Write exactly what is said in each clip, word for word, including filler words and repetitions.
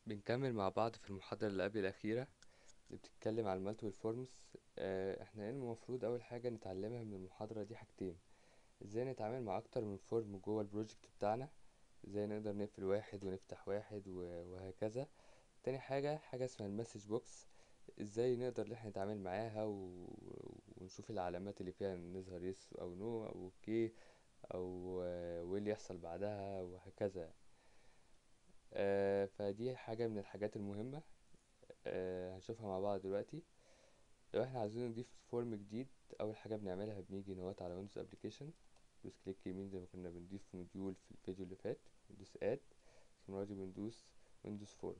بنكمل مع بعض في المحاضرة اللي قبل الأخيرة اللي بتتكلم على المالتيبل فورمز. احنا هنا المفروض أول حاجة نتعلمها من المحاضرة دي حاجتين: ازاي نتعامل مع أكتر من فورم جوه البروجكت بتاعنا، ازاي نقدر نقفل واحد ونفتح واحد و- وهكذا. تاني حاجة حاجة اسمها المسج بوكس، ازاي نقدر ان احنا نتعامل معاها و... ونشوف العلامات اللي فيها نظهر يس أو نو أو اوكي أو آه، وايه اللي يحصل بعدها وهكذا. آه، فدي حاجة من الحاجات المهمة. آه، هنشوفها مع بعض دلوقتي. لو احنا عايزين نضيف فورم جديد، اول حاجه بنعملها بنيجي نوت على ويندوز ابلكيشن، ندوس كليك يمين زي ما كنا بنضيف موديول في الفيديو اللي فات، ندوس اد. المره دي بندوس ويندوز فورم،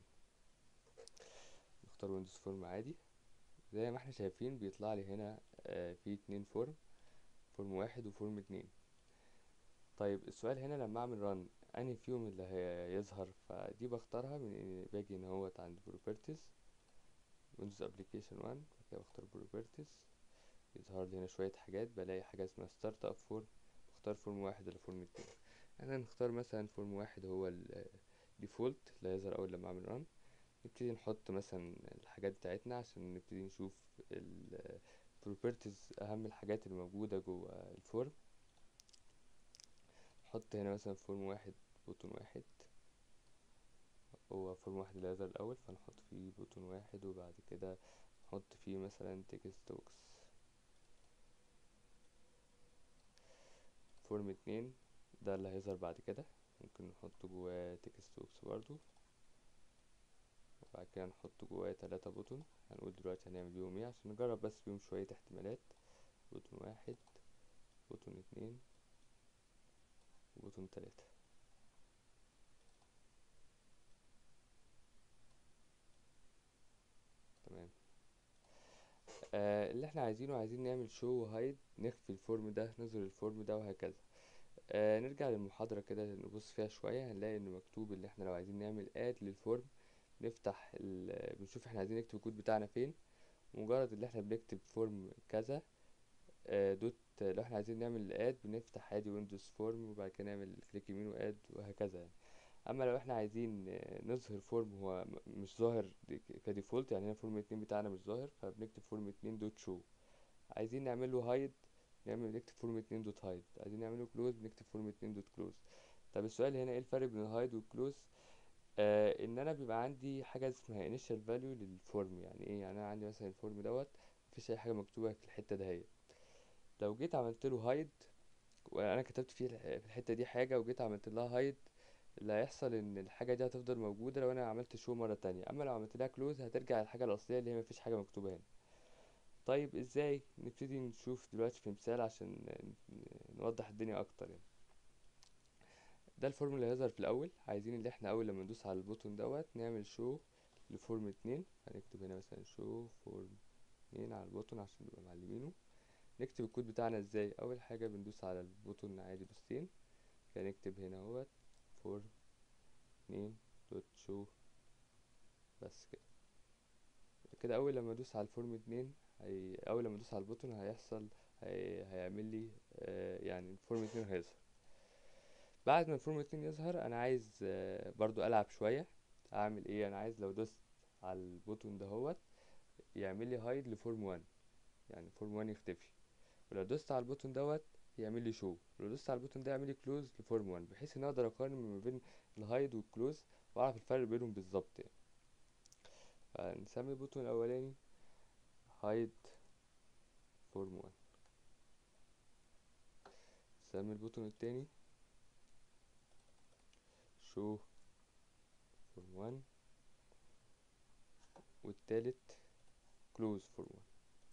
نختار ويندوز فورم عادي. زي ما احنا شايفين بيطلع لي هنا آه، في اتنين فورم، فورم واحد وفورم اتنين. طيب السؤال هنا لما اعمل رن انهي فيهم اللي هيظهر؟ فدي بختارها من إني باجي هنا اهوت عند بروبرتيز، ويندوز ابلكيشن واحد، بعد كده بختار بروبرتيز، يظهر لي هنا شوية حاجات. بلاقي حاجة اسمها ستارت اب فورم، بختار فورم واحد ولا فورم اتنين. احنا نختار مثلا فورم واحد هو الديفولت اللي هيظهر اول لما اعمل ران. نبتدي نحط مثلا الحاجات بتاعتنا عشان نبتدي نشوف البروبرتيز، اهم الحاجات اللي موجودة جوه الفورم. نحط هنا مثلا فورم واحد، بوتون واحد، هو فورم واحد اللي هيظهر الاول فنحط فيه بوتون واحد، وبعد كده نحط فيه مثلا تكست بوكس. فورم اتنين ده اللي هيظهر بعد كده، ممكن نحط جواه تكست بوكس برضو، وبعد كده نحط جواه تلاتة بوتون. هنقول دلوقتي هنعمل بيهم ايه عشان نجرب بس بيهم شوية احتمالات. بوتون واحد، بوتون اتنين، وبوتون تلاتة. تمام. آه اللي احنا عايزينه، عايزين نعمل شو وهايد، نخفي الفورم ده نظهر الفورم ده وهكذا. آه نرجع للمحاضرة كده نبص فيها شوية، هنلاقي ان مكتوب اللي احنا لو عايزين نعمل اد للفورم، نفتح ال- بنشوف احنا عايزين نكتب الكود بتاعنا فين. مجرد اللي احنا بنكتب فورم كذا آه، دوت، لو احنا عايزين نعمل اد بنفتح عادي ويندوز فورم وبعد كده نعمل كليك يمين واد وهكذا يعني. اما لو احنا عايزين آه، نظهر فورم هو م- مش ظاهر كديفولت، يعني هنا فورم اتنين بتاعنا مش ظاهر، فبنكتب فورم اتنين دوت شو. عايزين نعمل له هايد، نعمل نكتب فورم اتنين دوت هايد. عايزين نعمل له كلوز بنكتب فورم اتنين دوت كلوز. طب السؤال هنا ايه الفرق بين الهايد والكلوز؟ آه ان انا بيبقى عندي حاجه اسمها initial value للفورم. يعني ايه؟ يعني انا عندي مثلا الفورم دوت مفيش اي حاجه مكتوبه في الحته دهيت. لو جيت عملت له هايد وانا كتبت فيه الح- في الحته دي حاجه وجيت عملت لها هايد، اللي هيحصل ان الحاجه دي هتفضل موجوده لو انا عملت شو مره تانية. اما لو عملت لها كلوز هترجع الحاجه الاصليه اللي هي مفيش حاجه مكتوبه هنا. طيب ازاي؟ نبتدي نشوف دلوقتي في مثال عشان ن- نوضح الدنيا اكتر يعني. ده الفورم اللي هيظهر في الاول. عايزين اللي احنا اول لما ندوس على البوتون دوت نعمل شو لفورم اتنين. هنكتب هنا مثلا شو فورم اتنين على البوتون عشان نبقى معلمينه. نكتب الكود بتاعنا ازاي؟ اول حاجه بندوس على البوتون عادي دوستين، كده نكتب هنا اهوت فور اتنين دوت شو، بس كده. كده اول لما ادوس على الفورم اتنين، هي اول لما ادوس على البوتون هيحصل، هي... هيعمل لي آه يعني الفورم اتنين هيظهر. بعد ما الفورم اتنين يظهر انا عايز آه برضو العب شويه. اعمل ايه؟ انا عايز لو دوست على البوتون دهوت يعمل لي هايد لفورم واحد، يعني فورم واحد يختفي. ولو دوست على البوتون دوت يعمل لي شو، ولو دوست على البوتون ده يعمل لي كلوز لفورم واحد، بحيث ان اقدر اقارن ما بين الهايد والكلوز واعرف الفرق بينهم بالظبط يعني. فنسمي البوتون الاولاني هايد فورم واحد، نسمي البوتون التاني شو فورم واحد، والتالت كلوز فورم واحد.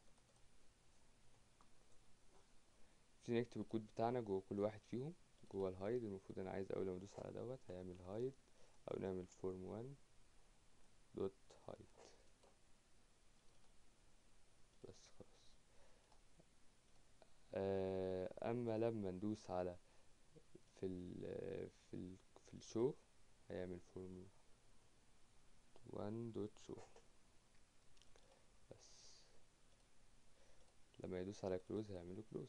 نبتدي نكتب الكود بتاعنا جوه كل واحد فيهم. جوه الهايد المفروض انا عايز اول ما ادوس على دوت هيعمل هايد، او نعمل فورم واحد دوت هايد، بس خلاص. آه، اما لما ندوس على في ال في ال في الشو هيعمل فورم واحد دوت شو، بس. لما يدوس على كلوز هيعمله كلوز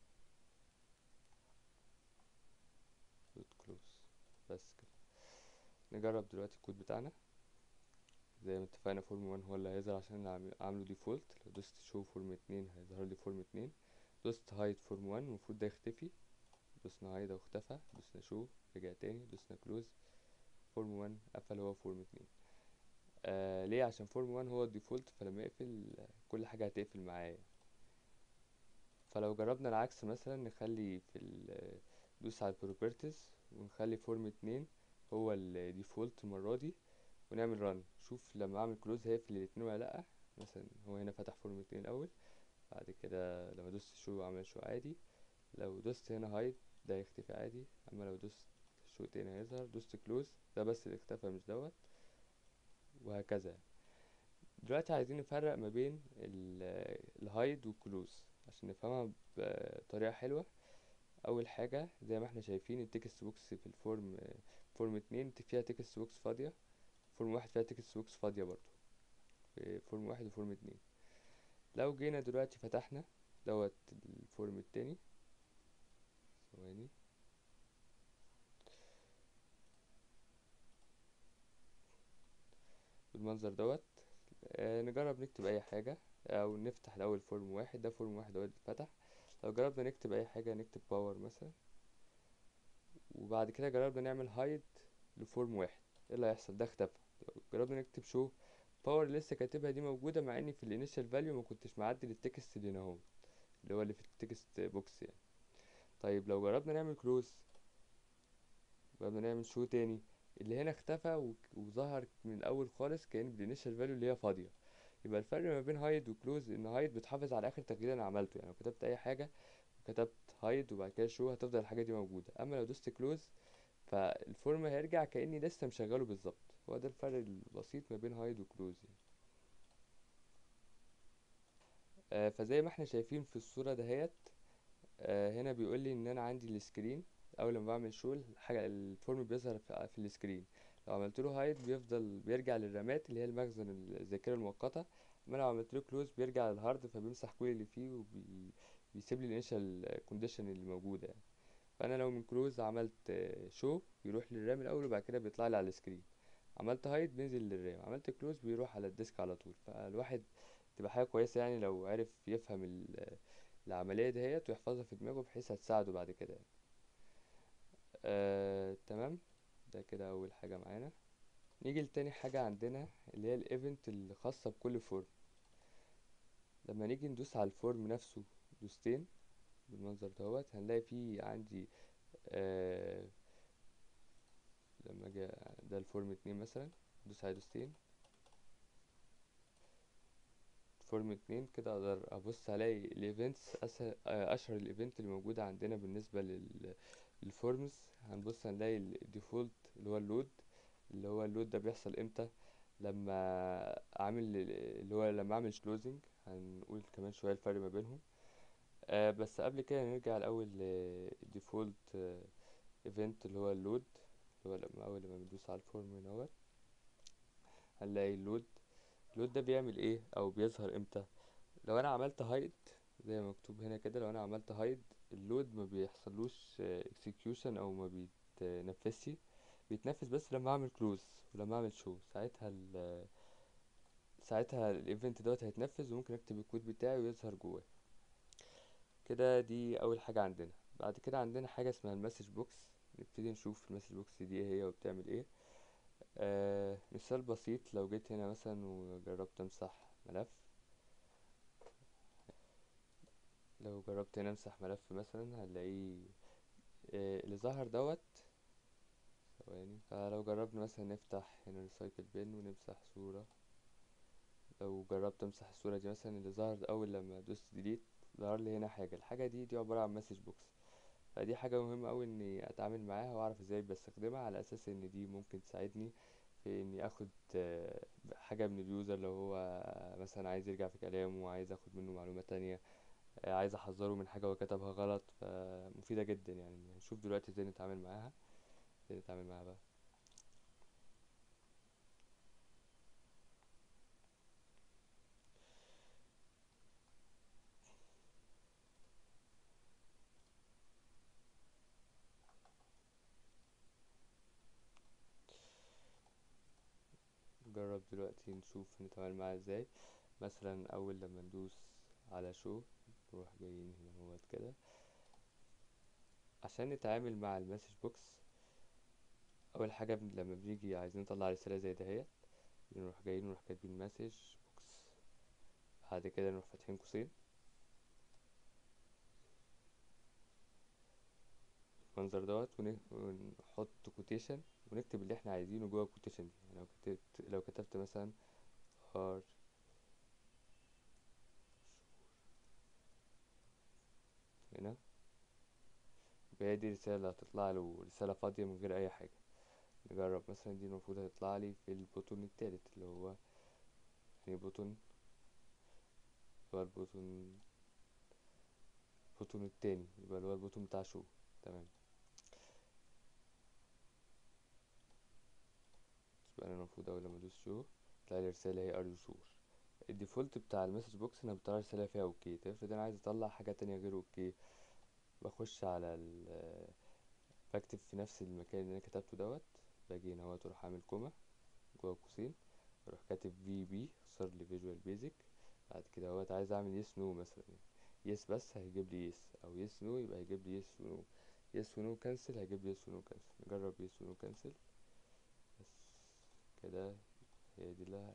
دوت كلوز، بس كده. نجرب دلوقتي الكود بتاعنا. زي ما اتفقنا فورم واحد هو اللي هيظهر عشان انا عامل- عامله ديفولت. لو دوست شو فورم اتنين هيظهر لي فورم اتنين. دوست هايد فورم واحد المفروض ده يختفي. دوسنا هايد او اختفى. دوسنا شو رجع تاني. دوسنا كلوز فورم واحد قفل هو فورم اتنين. آه ليه؟ عشان فورم واحد هو الديفولت، فلما يقفل آه، كل حاجة هتقفل معايا. فلو جربنا العكس مثلا نخلي في ال دوس على البروبرتيز ونخلي فورم اتنين هو الديفولت المرة دي، ونعمل رن. شوف لما اعمل كلوز هيقفل الاتنين ولا لأ. مثلا هو هنا فتح فورم اتنين الاول، بعد كده لما دوست شو عمل شو عادي. لو دوست هنا هايد ده يختفي عادي، اما لو دوست شو تاني هيظهر. دوست كلوز ده بس اللي اختفى مش دوت، وهكذا. دلوقتي عايزين نفرق ما بين الهايد والكلوز عشان نفهمها بطريقة حلوة. اول حاجة زي ما احنا شايفين التكست بوكس في الفورم فورم اتنين فيها تكست بوكس فاضية، فورم واحد فيها تكست بوكس فاضية برضو، في فورم واحد وفورم اتنين. لو جينا دلوقتي فتحنا دوت الفورم التاني، ثواني، بالمنظر دوت. آه نجرب نكتب اي حاجة، او نفتح الاول فورم واحد. ده فورم واحد دوت اتفتح. لو جربنا نكتب اي حاجة، نكتب باور مثلا، وبعد كده جربنا نعمل هايد لفورم واحد، ايه اللي هيحصل؟ ده اختفى. لو جربنا نكتب شو باور اللي لسه كاتبها دي موجودة، مع اني في الانيشال فاليو ما كنتش معدل التكست اللي هنا اهو، اللي هو اللي في التكست بوكس يعني. طيب لو جربنا نعمل كلوز، جربنا نعمل شو تاني، اللي هنا اختفى و- وظهر من الاول خالص كأن بالانيشال فاليو اللي هي فاضية. يبقى الفرق ما بين هايد وكلوز ان هايد بتحافظ على اخر تغيير انا عملته، يعني لو كتبت اي حاجة وكتبت هايد وبعد كده شو هتفضل الحاجة دي موجودة. اما لو دوست كلوز فالفورم هيرجع كأني لسه مشغله بالظبط. هو ده الفرق البسيط ما بين هايد وكلوز يعني. آه فزي ما احنا شايفين في الصورة دهيت، آه هنا بيقول لي ان انا عندي السكرين. اول لما بعمل شو الحاجة الفورم بيظهر في, في السكرين. لو عملت له هايد بيفضل بيرجع للرامات اللي هي المخزن الذاكرة المؤقتة. اما لو عملت له كلوز بيرجع للهارد فبيمسح كل اللي فيه وبيسيب لي الانيشال كونديشن اللي موجودة يعني. فانا لو من كلوز عملت شو بيروح للرام الاول وبعد كده بيطلع لي على السكرين. عملت هايد بينزل للرام. عملت كلوز بيروح على الديسك على طول. فالواحد تبقى حاجة كويسة يعني لو عرف يفهم ال- العملية دهيت ويحفظها في دماغه بحيث هتساعده بعد كده يعني. آه، تمام. ده كده أول حاجة معانا. نيجي لتاني حاجة عندنا اللي هي الايفنت الخاصة بكل فورم. لما نيجي ندوس على الفورم نفسه دوستين بالمنظر دوت هنلاقي فيه عندي آه لما اجي ده الفورم اتنين مثلا، دوس على دوستين فورم اتنين كده اقدر ابص الاقي الايفنتس اسهل. آه، اشهر الايفنت اللي موجودة عندنا بالنسبة لل للفورمز. هنبص هنلاقي الديفولت اللي هو اللود. اللي هو اللود ده بيحصل امتى؟ لما اعمل اللي هو لما اعمل كلوزنج. هنقول كمان شوية الفرق ما بينهم. آه بس قبل كده نرجع الاول للديفولت ايفنت اللي هو اللود. اللي هو لما اول لما بندوس على الفورم هنا اهوت هنلاقي اللود. اللود ده بيعمل ايه او بيظهر امتى؟ لو انا عملت هايد زي ما مكتوب هنا كده، لو انا عملت هايد اللود ما بيحصلوش اكسكيوشن او ما بيتنفذش. بيتنفذ بس لما اعمل كلوز ولما اعمل شو. ساعتها ال ساعتها الايفنت دوت هيتنفذ وممكن اكتب الكود بتاعي ويظهر جواه. كده دي اول حاجة عندنا. بعد كده عندنا حاجة اسمها المسج بوكس. نبتدي نشوف المسج بوكس دي ايه هي وبتعمل ايه. آه مثال بسيط، لو جيت هنا مثلا وجربت امسح ملف. لو جربت هنا امسح ملف مثلا هنلاقيه آه اللي ظهر دوت. ثواني. فلو جربنا مثلا نفتح هنا ريسايكل بين ونمسح صورة. لو جربت امسح الصورة دي مثلا اللي ظهر اول لما دوست ديليت ظهر لي هنا حاجة. الحاجة دي دي عبارة عن مسج بوكس. فدي حاجة مهمة أوي إني أتعامل معاها وأعرف إزاي بستخدمها، على أساس إن دي ممكن تساعدني في إني أخد آه، حاجة من اليوزر لو هو مثلا عايز يرجع في كلامه وعايز أخد منه معلومة تانية. آه، عايز أحذره من حاجة هو كتبها غلط. فمفيدة جدا يعني. هنشوف دلوقتي إزاي نتعامل معاها. ازاي نتعامل معاها بقى. نجرب دلوقتي نشوف نتعامل معاه ازاي. مثلا اول لما ندوس على شو، نروح جايين هنا اهوت كده عشان نتعامل مع المسج بوكس. اول حاجه بن- لما بنيجي عايزين نطلع رساله زي دهيت، بنروح جايين نروح كاتبين مسج بوكس، بعد كده نروح فاتحين قوسين المنظر دوت، ون- ونحط كوتيشن ونكتب اللي احنا عايزينه جوه الكوتيشن دي. يعني لو كتبت لو كتبت مثلا ار هنا، يبقى هي دي الرسالة اللي هتطلع له، رسالة فاضية من غير أي حاجة. نجرب مثلا دي المفروض هتطلع لي في البوتون التالت اللي هو يعني بوتون، اللي هو البوتون البوتون التاني، يبقى اللي هو البوتون بتاع شو. تمام. يبقى أنا المفروض أول لما أدوس شو تلاقي لي رسالة هي ار يو شور. الديفولت بتاع المسج بوكس انا بطلع رسالة فيها اوكي. طيب افرض انا عايز اطلع حاجة تانية غير اوكي، بخش على ال بكتب في نفس المكان اللي انا كتبته دوت، باجي هنا اهوت اروح اعمل كوما جوه قوسين، اروح كاتب في بي اختصار لي فيجوال بيزك. بعد كده اهوت عايز اعمل يس نو مثلا، يس بس هيجيب لي يس، او يس نو يبقى هيجيب لي يس ونو، يس ونو كنسل هيجيب لي يس ونو كنسل. نجرب يس ونو كنسل بس كده. هي دي اللي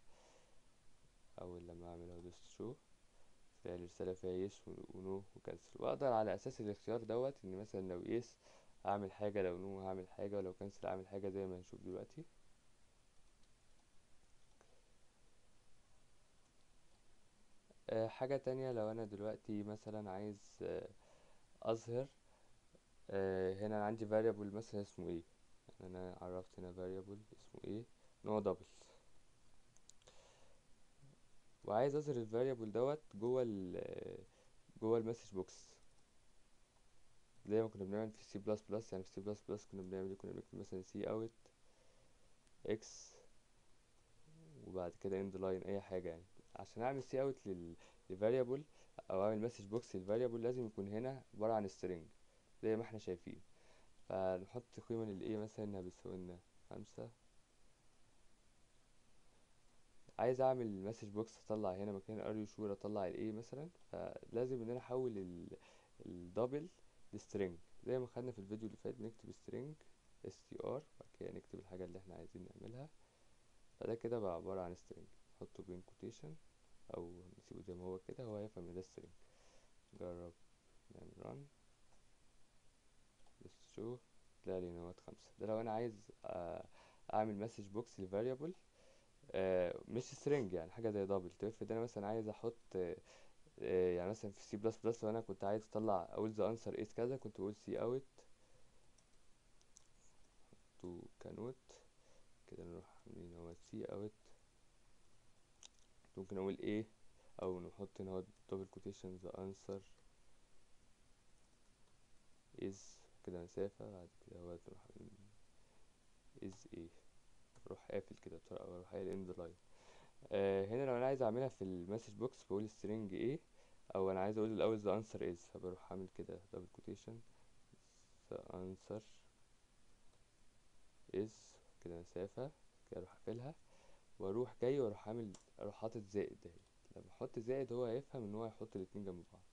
اول لما اعملها دوست شو تلاقي الرسالة فيها يس ونو وكنسل، واقدر على اساس الاختيار دوت ان مثلا لو يس هعمل حاجة، لو نو هعمل حاجة، ولو كنسل هعمل حاجة زي ما هنشوف دلوقتي. أه حاجة تانية، لو انا دلوقتي مثلا عايز أه اظهر أه هنا عندي variable مثلا اسمه ايه، يعني انا عرفت هنا variable اسمه ايه نوع دبل، وعايز اظهر الفاريبل دوت جوه ال جوه المسج بوكس زي ما كنا بنعمل في سي بلس بلس. يعني في سي بلس بلس كنا بنعمل ايه، كنا بنكتب مثلا سي اوت اكس وبعد كده اند لاين اي حاجه. يعني عشان اعمل سي اوت للفاريبل او اعمل مسج بوكس للفاريبل لازم يكون هنا عباره عن string زي ما احنا شايفين. فنحط قيمه للايه مثلا انها بتساوي لنا خمسة. عايز اعمل مسج بوكس اطلع هنا مكان ار يو شور اطلع الايه مثلا، فلازم ان انا احول الدبل لسترينج زي ما خدنا في الفيديو اللي فات. بنكتب string str بعد كده نكتب الحاجه اللي احنا عايزين نعملها، فده كده بقى عباره عن string. نحطه بين كوتيشن او نسيبه زي ما هو كده، هو هيفهم ان ده string. نجرب نعمل run بس شو طلع لي نوت خمسة. ده لو انا عايز آه، اعمل مسج بوكس لفاريبل مش string، يعني حاجه زي دبل. افرض انا مثلا عايز احط آه، آه، يعني مثلا في سي بلس بلس لو انا كنت عايز اطلع اقول ذا انسر از كذا، كنت بقول سي اوت تو كانوت كده، نروح عاملين هو سي اوت. ممكن اقول ايه او نحط هنا هو دبل كوتيشن ذا انسر از كده مسافة، بعد كده هو نروح عاملين از ايه، اروح قافل كده بسرعة واروح قايل اند لاين. آه هنا لو انا عايز اعملها في المسج بوكس بقول string ايه، او انا عايز اقول الاول the answer is، فبروح اعمل كده double quotation the answer is كده مسافة كده، اروح اقفلها واروح جاي واروح عامل اروح حاطط زائد اهي. لما احط زائد هو هيفهم ان هو هيحط الاتنين جنب بعض.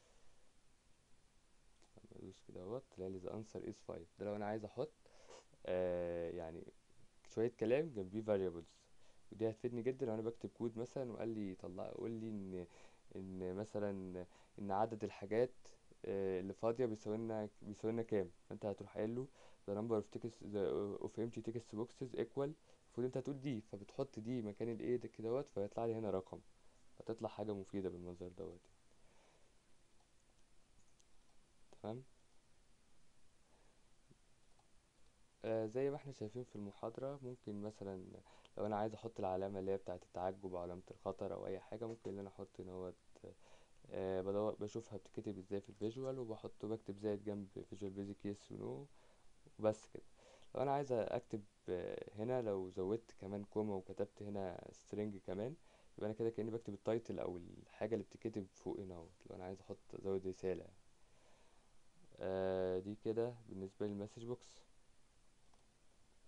لما ادوس كده اهوت تلاقي لي the answer is five. ده لو انا عايز احط آه يعني شوية كلام جنبيه variables، ودي هتفيدني جدا لو انا بكتب كود مثلا وقال لي طلع قول لي ان ان مثلا ان عدد الحاجات آه، اللي فاضيه بيساوي لنا بيساوي لنا كام، فانت هتروح قايل له the number of text the of empty text boxes equal، المفروض انت هتقول دي، فبتحط دي مكان الايه ده كدهوت فيطلع لي هنا رقم، فتطلع حاجه مفيده بالمنظر دوت. تمام. آه زي ما احنا شايفين في المحاضرة، ممكن مثلا لو انا عايز احط العلامة اللي هي بتاعة التعجب او علامة الخطر او اي حاجة، ممكن ان انا احط هنا هو آه بدور بشوفها بتتكتب ازاي في الفيجوال وبحط بكتب زائد جنب فيجوال بيزك يس ونو وبس كده. لو انا عايز اكتب آه هنا لو زودت كمان كوما وكتبت هنا سترينج كمان، يبقى انا كده كأني بكتب التايتل او الحاجة اللي بتتكتب فوق هنا اهوت. لو انا عايز احط ازود رسالة آه دي كده بالنسبة للمسج بوكس.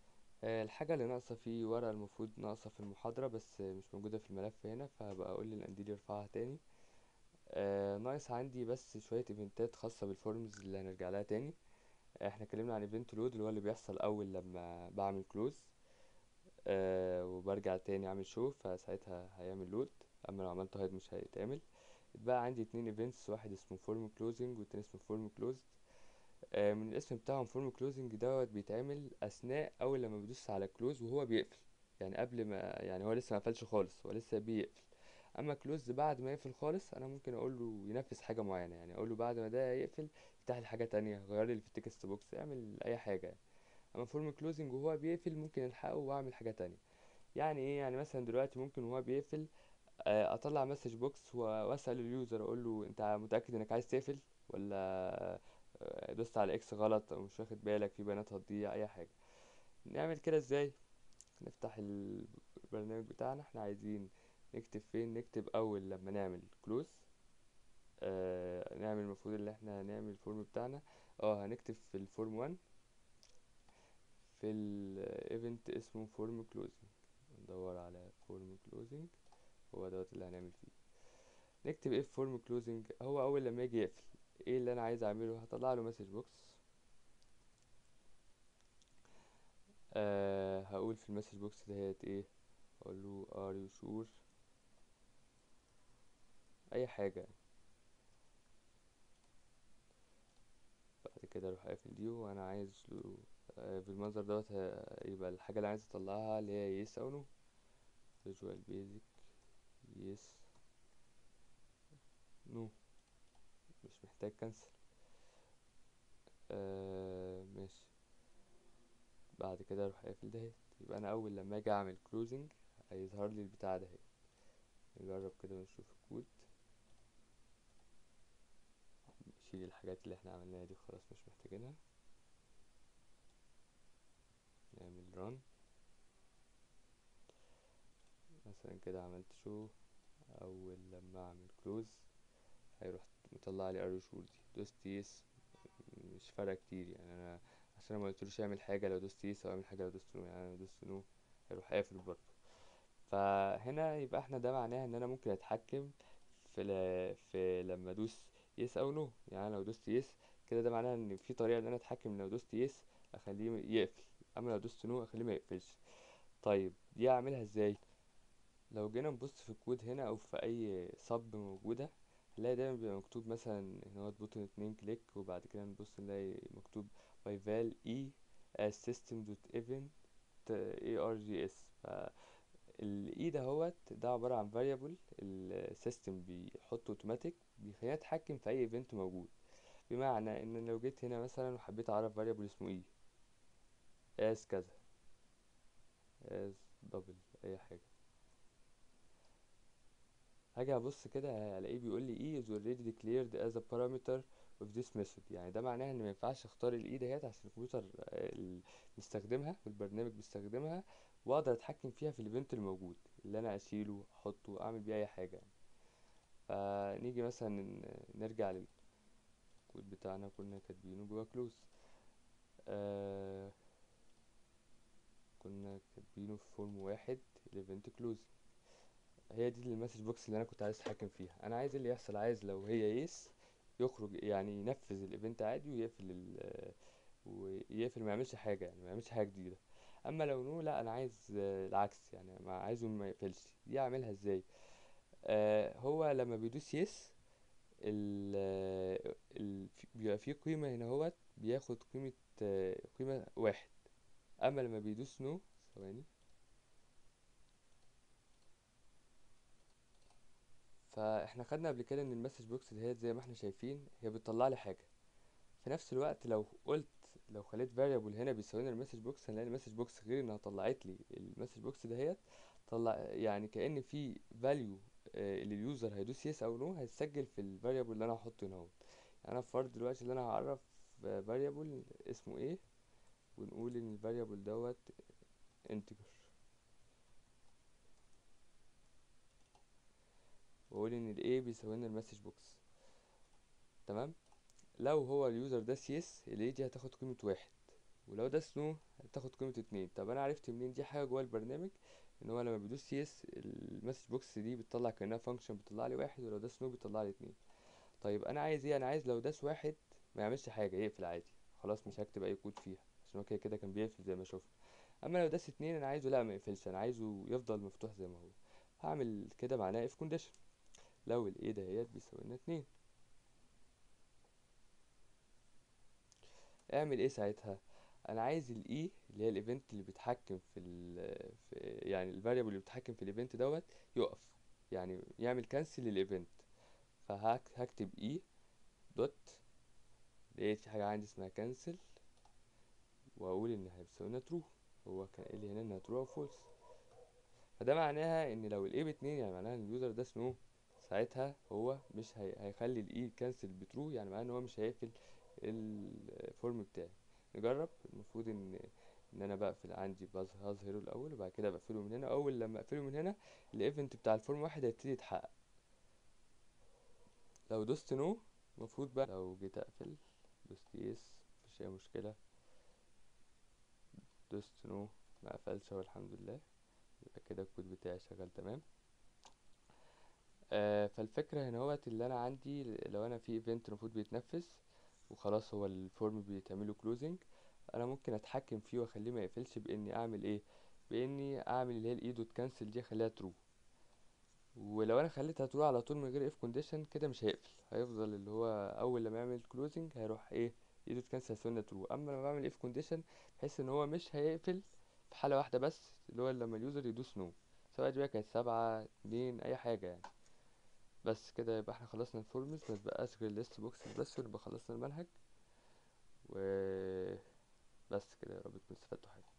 آه، الحاجة اللي ناقصة فيه ورقة المفروض ناقصة في المحاضرة بس مش موجودة في الملف هنا، فهبقى اقول للقنديل يرفعها تاني. آه، ناقص عندي بس شوية ايفنتات خاصة بالفورمز اللي هنرجع لها تاني. آه، احنا اتكلمنا عن ايفنت لود اللي هو اللي بيحصل اول لما بعمل كلوز، آه وبرجع تاني اعمل شو، فساعتها هيعمل لود. اما لو عملت هايد مش هيتعمل. بقى عندي اتنين ايفنتس، واحد اسمه فورم كلوزنج والتاني اسمه فورم كلوزد. آه من الاسم بتاعهم فورم كلوزنج دوت بيتعمل اثناء اول لما بدوس على كلوز وهو بيقفل، يعني قبل ما، يعني هو لسه ما قفلش خالص، هو لسه بيقفل. اما كلوز بعد ما يقفل خالص انا ممكن اقول له ينفذ حاجه معينه، يعني اقول له بعد ما ده يقفل افتح لي حاجه تانية، غير لي اللي في التكست بوكس، اعمل اي حاجه يعني. اما فورم كلوزنج وهو بيقفل ممكن الحقه واعمل حاجه تانية. يعني ايه؟ يعني مثلا دلوقتي ممكن وهو بيقفل آه، اطلع مسج بوكس واسال اليوزر اقول له انت متاكد انك عايز تقفل، ولا آه، دوست على اكس غلط او مش واخد بالك في بيانات هتضيع اي حاجه. نعمل كده ازاي؟ نفتح البرنامج بتاعنا، احنا عايزين نكتب فين؟ نكتب اول لما نعمل كلوز. آه نعمل المفروض اللي احنا هنعمل الفورم بتاعنا. اه هنكتب في الفورم واحد في الايفنت اسمه فورم كلوزنج، ندور على فورم كلوزنج، هو دوت اللي هنعمل فيه. نكتب ايه في فورم كلوزنج؟ هو اول لما يجي يقفل ايه اللي انا عايز اعمله؟ هطلع له مسج بوكس. آه هقول في المسج بوكس دهيت ايه؟ اقول له ار يو شور، اي حاجه يعني. بعد كده اروح اقفل دي، وانا عايز له آه بالمنظر دوت ه- يبقى الحاجه اللي عايز اطلعها اللي هي يس او نو. فيجوال بيزك يس نو، مش محتاج كنسل. آه ماشي. بعد كده اروح اقفل دهيت، يبقى انا اول لما اجي اعمل كلوزنج هيظهر لي البتاع دهيت. نجرب كده ونشوف الكود. نشيل الحاجات اللي احنا عملناها دي خلاص مش محتاجينها. نعمل run. مثلا كده عملت شو، اول لما اعمل close هيروح مطلع لي ارو شور دي. دوست يس مش فارقه كتير يعني، انا عشان ما قلتلوش يعمل حاجه لو دوست يس او اعمل حاجه لو دوست نو، يعني انا لو دوست نو هيروح قافل برضه. فهنا يبقى احنا ده معناه ان انا ممكن اتحكم في ل... في لما ادوس يس او نو. يعني أنا لو دوست يس كده ده معناه ان في طريقه ان انا اتحكم لو دوست يس اخليه يقفل، اما لو دوست نو اخليه ما يقفلش. طيب دي اعملها ازاي؟ لو جينا نبص في الكود هنا او في اي سب موجوده هنلاقي دايما بيبقى مكتوب مثلا هنا هو بوتون اتنين كليك، وبعد كده نبص نلاقي مكتوب by val e as system dot event args. فالاي ده هوت ده عباره عن variable السيستم بيحطه اوتوماتيك بيخليني اتحكم في اي ايفنت موجود. بمعنى ان لو جيت هنا مثلا وحبيت اعرف variable اسمه e as كذا as double اي حاجه، هاجي ابص كده الاقيه بيقول لي e is already declared as a parameter of this method. يعني ده معناه ان ما ينفعش اختار الاي دهيت عشان الكمبيوتر آه، ال- بيستخدمها والبرنامج بيستخدمها، واقدر اتحكم فيها في الايفنت الموجود اللي انا اشيله احطه اعمل بيه اي حاجه يعني. فنيجي مثلا ن- نرجع للكود بتاعنا كنا كاتبينه جوه كلوز. آه كنا كاتبينه في فورم واحد الايفنت كلوز. هي دي المسج بوكس اللي انا كنت عايز اتحكم فيها. انا عايز إيه اللي يحصل؟ عايز لو هي يس يخرج يعني ينفذ الايفنت عادي ويقفل ال ويقفل ما يعملش حاجه، يعني ما يعملش حاجه جديده. اما لو نو لا، انا عايز آه، العكس، يعني ما عايزه ما يقفلش. دي اعملها ازاي؟ آه هو لما بيدوس يس ال آه، ال في- بيبقى فيه قيمه هنا اهوت بياخد قيمه آه، قيمه واحد. اما لما بيدوس نو، ثواني، فاحنا خدنا قبل كده ان المسج بوكس ديت زي ما احنا شايفين هي بتطلع لي حاجه. في نفس الوقت لو قلت لو خليت variable هنا بيساوي لنا المسج بوكس هنلاقي المسج بوكس غير انها طلعت لي المسج بوكس دهيت طلع يعني كأن في value آه، اللي اليوزر هيدوس يس او نو هيتسجل في الفاريبل اللي انا هحطه هنا اهوت. يعني انا فرض دلوقتي اللي انا هعرف فاريبل اسمه ايه، ونقول ان الفاريبل دوت integer، واقول ان الايه بيساوي لنا المسج بوكس. تمام. لو هو اليوزر ده سيس الايه دي هتاخد قيمة واحد، ولو ده سنو هتاخد قيمة اتنين. طب انا عرفت منين دي حاجة جوه البرنامج؟ ان هو لما بدوس يس المسج بوكس دي بتطلع كأنها فانكشن، بتطلع لي واحد، ولو ده سنو بيطلع لي اتنين. طيب انا عايز ايه؟ انا عايز لو داس واحد ما يعملش حاجة، يقفل عادي، خلاص مش هكتب اي كود فيها عشان هو كده كده كان بيقفل زي ما شفنا. اما لو داس اتنين انا عايزه لا ما يقفلش، انا عايزه يفضل مفتوح زي ما هو. هعمل كده معناه اف كونديشن، لو الايه دهيت بيساوي لنا اتنين. اعمل ايه ساعتها؟ انا عايز الاي اللي هي الايفنت اللي بيتحكم في ال في يعني الفاريبل اللي بيتحكم في الايفنت دوت يقف، يعني يعمل كانسل للايفنت. فهكتب اي دوت، لقيت في حاجه عندي اسمها كانسل، واقول ان هيساوي لنا ترو. هو كان قايل لي هنا انها ترو او فولس. فده معناها ان لو الاي باتنين يعني معناها ان اليوزر ده سنو، ساعتها هو مش هي... هيخلي الاي كانسل بترو، يعني معناها ان هو مش هيقفل الفورم بتاعي. نجرب. المفروض ان ان انا بقفل عندي بظ- هظهره الاول وبعد كده بقفله من هنا. اول لما اقفله من هنا الايفنت بتاع الفورم واحد هيبتدي يتحقق. لو دوست نو المفروض بقى لو جيت اقفل دوست يس مفيش اي مشكله، دوست نو ما قفلش اهو الحمد لله. يبقى كده الكود بتاعي شغال تمام. آه فالفكرة هنا هوت اللي انا عندي لو انا في ايفنت المفروض بيتنفذ وخلاص هو الفورم بيتعمله كلوزنج، انا ممكن اتحكم فيه واخليه ما يقفلش باني اعمل ايه؟ باني اعمل اللي هي الاي دوت كانسل دي اخليها ترو. ولو انا خليتها ترو على طول من غير اف كونديشن كده مش هيقفل، هيفضل اللي هو اول لما يعمل كلوزنج هيروح ايه؟ اي دوت كانسل هيساوي ترو. اما لما بعمل اف كونديشن بحيث ان هو مش هيقفل في حالة واحدة بس، اللي هو لما اليوزر يدوس نو، سواء دي بقى كانت سبعة اتنين اي حاجة يعني. بس كده يبقى احنا خلصنا الفورمز، ما تبقاش غير الليست بوكس بس ونبقى خلصنا المنهج. و بس كده، يا رب تكونوا استفدتوا حاجة.